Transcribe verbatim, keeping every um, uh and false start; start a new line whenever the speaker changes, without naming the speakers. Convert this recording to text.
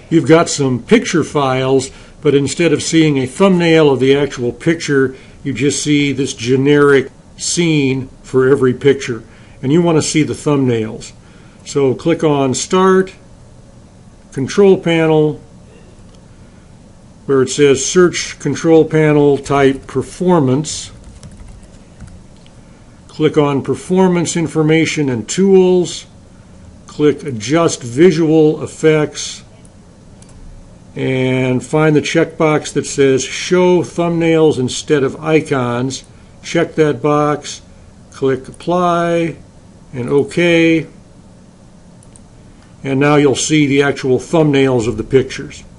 you've got some picture files, but instead of seeing a thumbnail of the actual picture, you just see this generic scene for every picture. And you want to see the thumbnails. So click on Start, Control Panel, where it says Search Control Panel, type Performance. Click on Performance Information and Tools. Click Adjust Visual Effects. And find the checkbox that says Show Thumbnails Instead of Icons. Check that box. Click Apply and OK. And now you'll see the actual thumbnails of the pictures.